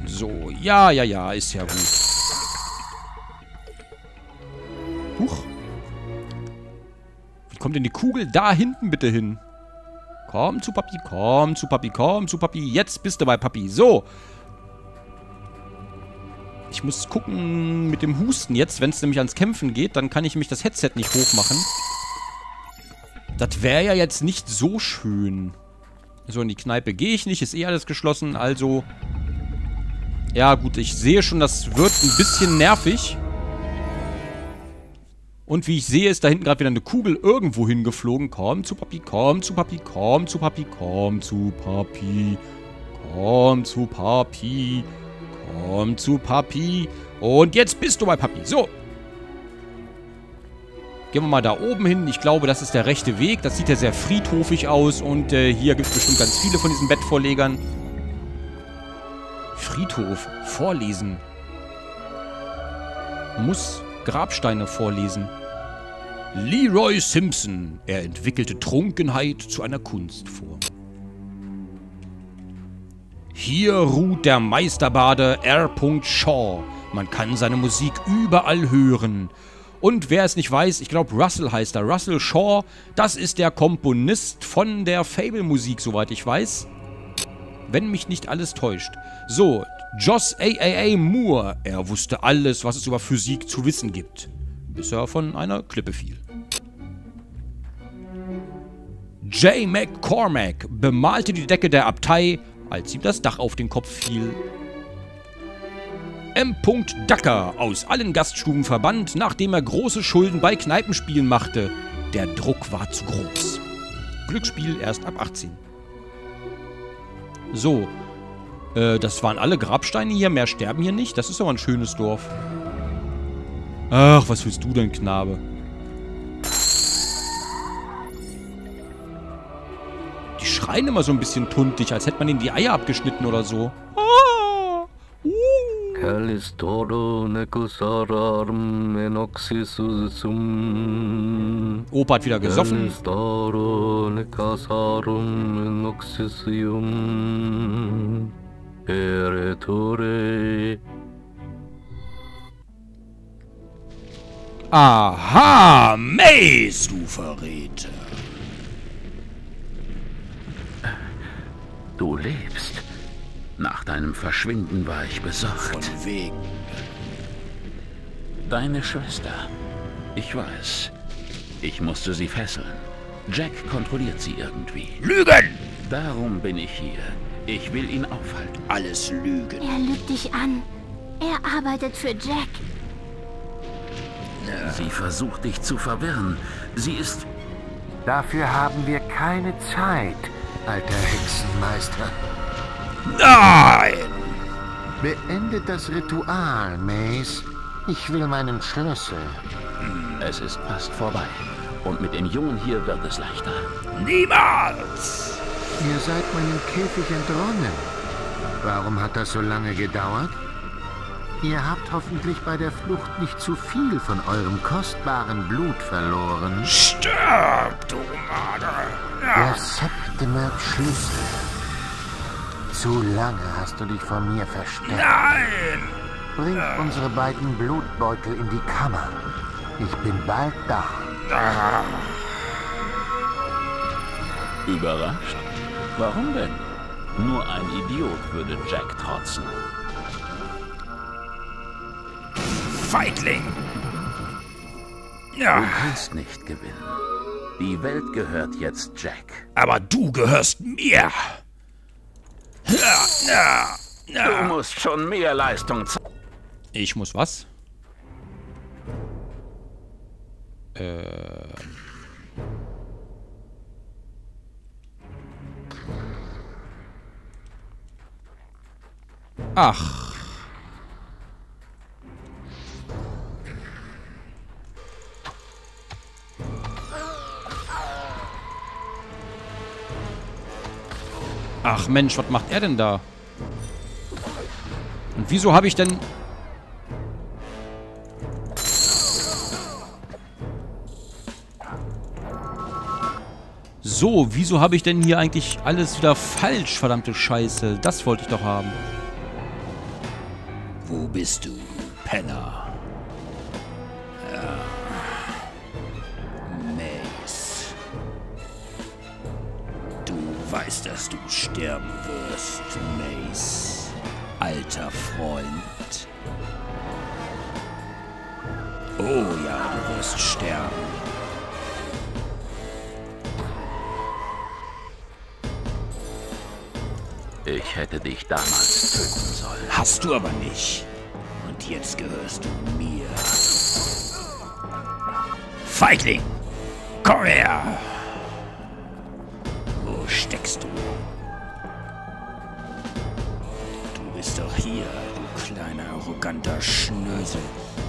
So, ja, ja, ja, ist ja gut. Huch. Wie kommt denn die Kugel da hinten bitte hin? Komm zu Papi, komm zu Papi, komm zu Papi. Jetzt bist du bei Papi. So. Ich muss gucken mit dem Husten jetzt. Wenn es nämlich ans Kämpfen geht, dann kann ich nämlich das Headset nicht hochmachen. Das wäre ja jetzt nicht so schön. So, in die Kneipe gehe ich nicht. Ist eh alles geschlossen. Also... Ja, gut. Ich sehe schon, das wird ein bisschen nervig. Und wie ich sehe, ist da hinten gerade wieder eine Kugel irgendwo hingeflogen. Komm zu Papi, komm zu Papi, komm zu Papi, komm zu Papi. Komm zu Papi. Komm zu Papi. Und jetzt bist du bei Papi. So. Gehen wir mal da oben hin. Ich glaube, das ist der rechte Weg. Das sieht ja sehr friedhofig aus. Und hier gibt es bestimmt ganz viele von diesen Bettvorlegern. Friedhof. Vorlesen. Muss Grabsteine vorlesen. Leroy Simpson. Er entwickelte Trunkenheit zu einer Kunstform. Hier ruht der Meisterbade R. Shaw. Man kann seine Musik überall hören. Und wer es nicht weiß, ich glaube Russell heißt er. Russell Shaw, das ist der Komponist von der Fable-Musik, soweit ich weiß. Wenn mich nicht alles täuscht. So, Jos A.A.A. Moore. Er wusste alles, was es über Physik zu wissen gibt. Bis er von einer Klippe fiel. J. McCormack bemalte die Decke der Abtei, als ihm das Dach auf den Kopf fiel. M. Dacker, aus allen Gaststuben verbannt, nachdem er große Schulden bei Kneipenspielen machte. Der Druck war zu groß. Glücksspiel erst ab 18. So, das waren alle Grabsteine hier, mehr sterben hier nicht. Das ist aber ein schönes Dorf. Ach, was willst du denn, Knabe? Die schreien immer so ein bisschen tuntig, als hätte man ihnen die Eier abgeschnitten oder so. Ah! Opa hat wieder gesoffen. Aha, Mace, du Verräter. Du lebst. Nach deinem Verschwinden war ich besorgt. Von wegen. Deine Schwester. Ich weiß. Ich musste sie fesseln. Jack kontrolliert sie irgendwie. Lügen! Darum bin ich hier. Ich will ihn aufhalten. Alles Lügen. Er lügt dich an. Er arbeitet für Jack. Sie versucht dich zu verwirren. Sie ist... Dafür haben wir keine Zeit, alter Hexenmeister. Nein! Beendet das Ritual, Mace. Ich will meinen Schlüssel. Es ist fast vorbei. Und mit den Jungen hier wird es leichter. Niemals! Ihr seid meinem Käfig entronnen. Warum hat das so lange gedauert? Ihr habt hoffentlich bei der Flucht nicht zu viel von eurem kostbaren Blut verloren. Stirb, du Mager! Der Septimer Schlüssel. Zu lange hast du dich vor mir versteckt. Nein! Bringt unsere beiden Blutbeutel in die Kammer. Ich bin bald da. Überrascht? Warum denn? Nur ein Idiot würde Jack trotzen. Feigling! Du kannst nicht gewinnen. Die Welt gehört jetzt Jack. Aber du gehörst mir! Du musst schon mehr Leistung zeigen. Ich muss was? Ach. Ach Mensch, was macht er denn da? Und wieso habe ich denn... So, wieso habe ich denn hier eigentlich alles wieder falsch, verdammte Scheiße? Das wollte ich doch haben. Wo bist du, Penner? Ja. Mace. Du weißt, dass du sterben wirst, Mace. Alter Freund. Oh ja, du wirst sterben. Ich hätte dich damals töten sollen. Hast du aber nicht. Und jetzt gehörst du mir. Feigling! Komm her! Wo steckst du? Du bist doch hier, du kleiner, arroganter Schnösel.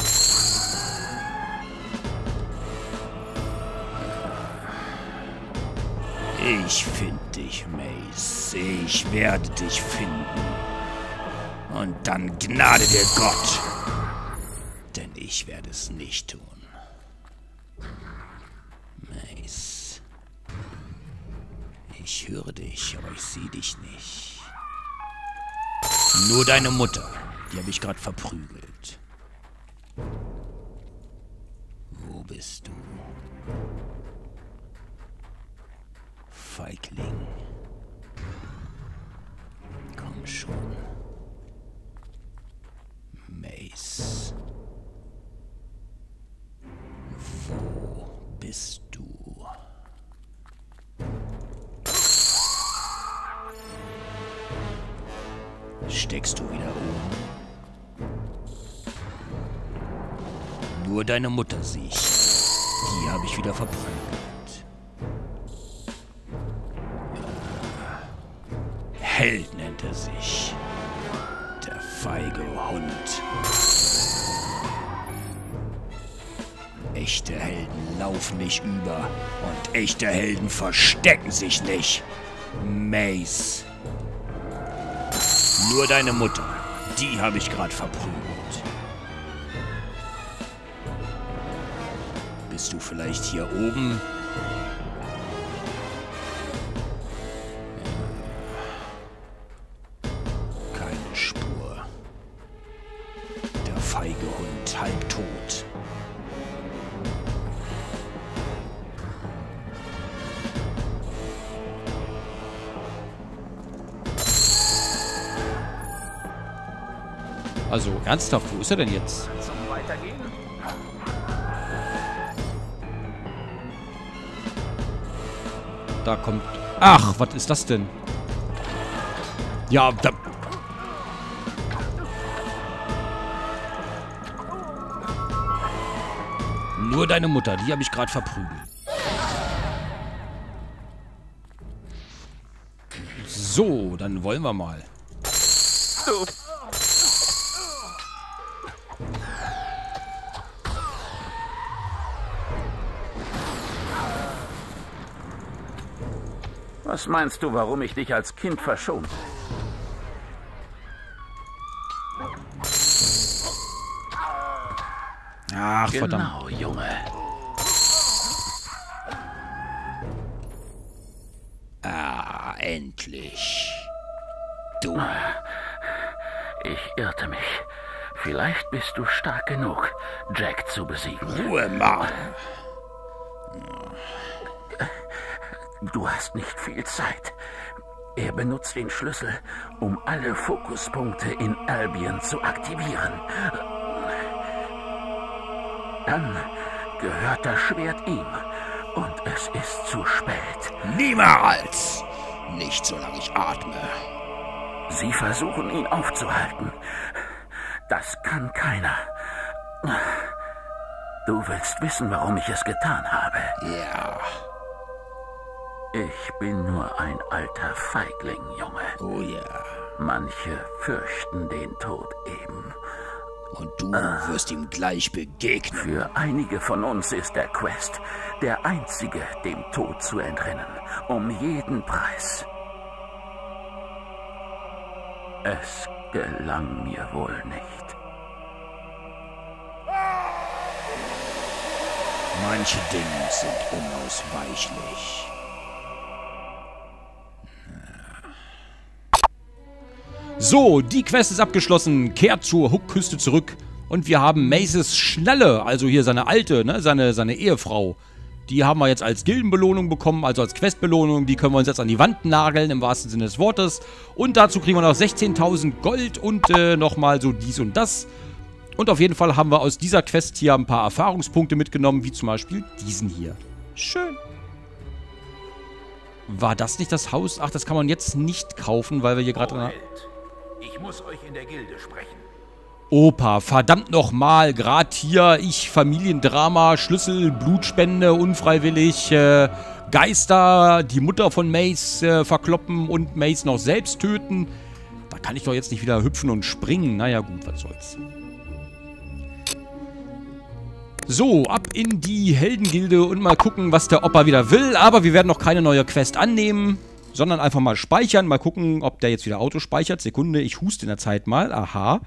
Ich finde dich, Mace. Ich werde dich finden. Und dann gnade dir Gott. Denn ich werde es nicht tun. Mace. Ich höre dich, aber ich sehe dich nicht. Nur deine Mutter. Die habe ich gerade verprügelt. Wo bist du? Feigling. Komm schon. Mace. Wo bist du? Steckst du wieder oben? Nur deine Mutter sehe ich. Die habe ich wieder verprügelt. Held nennt er sich. Der feige Hund. Echte Helden laufen nicht über und echte Helden verstecken sich nicht. Mace. Nur deine Mutter. Die habe ich gerade verprügelt. Bist du vielleicht hier oben? Keine Spur. Der feige Hund, halbtot. Also, ernsthaft, wo ist er denn jetzt? Zum Weitergehen? Da kommt... Ach, was ist das denn? Ja, da... Nur deine Mutter, die habe ich gerade verprügelt. So, dann wollen wir mal. Was meinst du, warum ich dich als Kind verschonte? Ach, verdammt. Genau, Junge. Ah, endlich. Du. Ich irrte mich. Vielleicht bist du stark genug, Jack zu besiegen. Ruhe, Mann. Du hast nicht viel Zeit. Er benutzt den Schlüssel, um alle Fokuspunkte in Albion zu aktivieren. Dann gehört das Schwert ihm. Und es ist zu spät. Niemals! Nicht solange ich atme. Sie versuchen, ihn aufzuhalten. Das kann keiner. Du willst wissen, warum ich es getan habe. Ja. Ich bin nur ein alter Feigling, Junge. Oh ja. Manche fürchten den Tod eben. Und du wirst ihm gleich begegnen. Für einige von uns ist der Quest der einzige, dem Tod zu entrinnen. Um jeden Preis. Es gelang mir wohl nicht. Manche Dinge sind unausweichlich. So, die Quest ist abgeschlossen. Kehrt zur Hook-Küste zurück. Und wir haben Maces Schnalle, also hier seine alte, ne, seine Ehefrau. Die haben wir jetzt als Gildenbelohnung bekommen, also als Questbelohnung. Die können wir uns jetzt an die Wand nageln, im wahrsten Sinne des Wortes. Und dazu kriegen wir noch 16.000 Gold und nochmal so dies und das. Und auf jeden Fall haben wir aus dieser Quest hier ein paar Erfahrungspunkte mitgenommen, wie zum Beispiel diesen hier. Schön. War das nicht das Haus? Ach, das kann man jetzt nicht kaufen, weil wir hier gerade... Ich muss euch in der Gilde sprechen. Opa, verdammt nochmal, gerade hier, Familiendrama, Schlüssel, Blutspende, unfreiwillig, Geister, die Mutter von Mace verkloppen und Mace noch selbst töten. Da kann ich doch jetzt nicht wieder hüpfen und springen. Naja gut, was soll's. So, ab in die Heldengilde und mal gucken, was der Opa wieder will. Aber wir werden noch keine neue Quest annehmen, sondern einfach mal speichern. Mal gucken, ob der jetzt wieder Auto speichert. Sekunde, ich huste in der Zeit mal. Aha.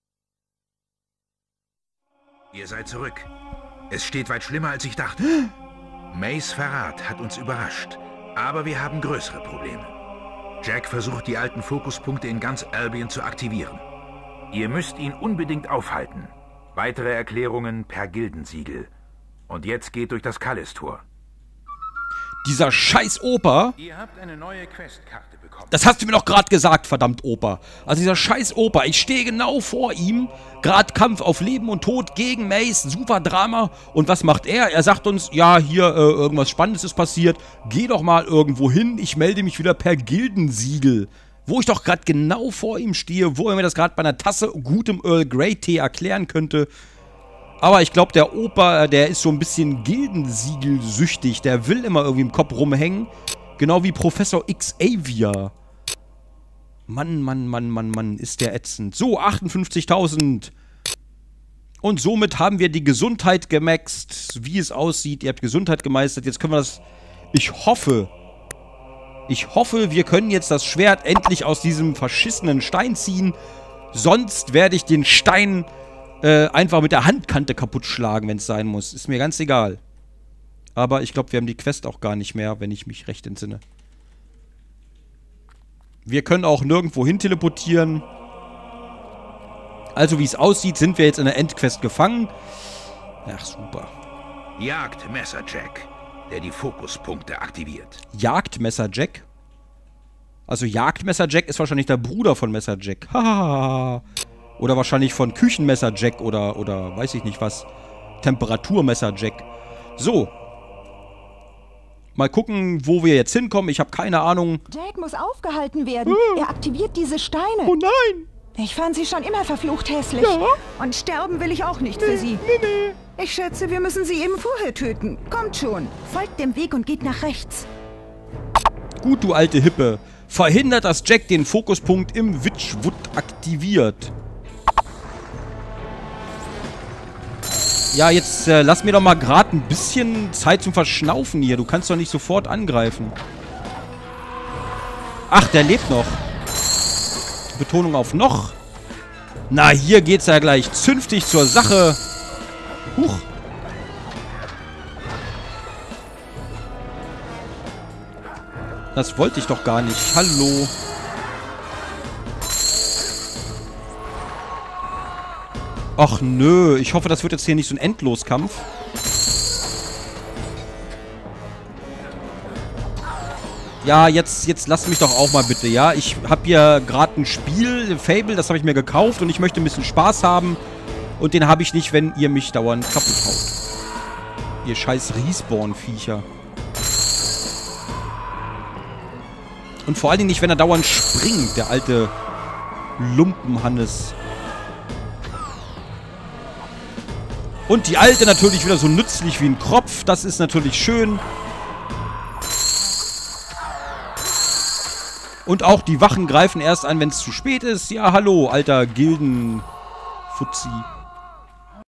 Ihr seid zurück. Es steht weit schlimmer, als ich dachte. Mace Verrat hat uns überrascht. Aber wir haben größere Probleme. Jack versucht, die alten Fokuspunkte in ganz Albion zu aktivieren. Ihr müsst ihn unbedingt aufhalten. Weitere Erklärungen per Gildensiegel. Und jetzt geht durch das Callis-Tor. Dieser scheiß Opa. Ihr habt eine neue Questkarte bekommen. Das hast du mir doch gerade gesagt, verdammt Opa. Also dieser scheiß Opa, ich stehe genau vor ihm. Gerade Kampf auf Leben und Tod gegen Mace, super Drama. Und was macht er? Er sagt uns, ja, hier irgendwas Spannendes ist passiert. Geh doch mal irgendwo hin, ich melde mich wieder per Gildensiegel. Wo ich doch gerade genau vor ihm stehe, wo er mir das gerade bei einer Tasse gutem Earl Grey Tee erklären könnte. Aber ich glaube, der Opa, der ist so ein bisschen Gildensiegel-süchtig. Der will immer irgendwie im Kopf rumhängen. Genau wie Professor Xavier. Mann, ist der ätzend. So, 58.000. Und somit haben wir die Gesundheit gemaxt, wie es aussieht. Ihr habt Gesundheit gemeistert. Jetzt können wir das... Ich hoffe, wir können jetzt das Schwert endlich aus diesem verschissenen Stein ziehen. Sonst werde ich den Stein einfach mit der Handkante kaputt schlagen, wenn es sein muss. Ist mir ganz egal. Aber ich glaube, wir haben die Quest auch gar nicht mehr, wenn ich mich recht entsinne. Wir können auch nirgendwo hin teleportieren. Also, wie es aussieht, sind wir jetzt in der Endquest gefangen. Ach, super. Jagdmesser Jack, der die Fokuspunkte aktiviert. Jagdmesser Jack? Also, Jagdmesser Jack ist wahrscheinlich der Bruder von Messer Jack. Hahaha. Oder wahrscheinlich von Küchenmesser Jack oder weiß ich nicht was. Temperaturmesser Jack. So. Mal gucken, wo wir jetzt hinkommen. Ich habe keine Ahnung. Jack muss aufgehalten werden. Er aktiviert diese Steine. Oh nein! Ich fand sie schon immer verflucht hässlich. Ja. Und sterben will ich auch nicht für sie. Nee. Ich schätze, wir müssen sie eben vorher töten. Kommt schon. Folgt dem Weg und geht nach rechts. Gut, du alte Hippe. Verhindert, dass Jack den Fokuspunkt im Witchwood aktiviert. Ja, jetzt lass mir doch mal gerade ein bisschen Zeit zum Verschnaufen hier. Du kannst doch nicht sofort angreifen. Ach, der lebt noch. Betonung auf noch. Na, hier geht's ja gleich zünftig zur Sache. Huch. Das wollte ich doch gar nicht. Hallo. Ach nö, ich hoffe, das wird jetzt hier nicht so ein Endloskampf. Ja, jetzt lasst mich doch auch mal bitte, ja? Ich habe hier gerade ein Spiel, Fable, das habe ich mir gekauft und ich möchte ein bisschen Spaß haben. Und den habe ich nicht, wenn ihr mich dauernd kaputt haut. Ihr scheiß Respawn-Viecher. Und vor allen Dingen nicht, wenn er dauernd springt, der alte Lumpenhannes. Und die alte natürlich wieder so nützlich wie ein Kropf. Das ist natürlich schön. Und auch die Wachen greifen erst an, wenn es zu spät ist. Ja, hallo, alter Gildenfutzi.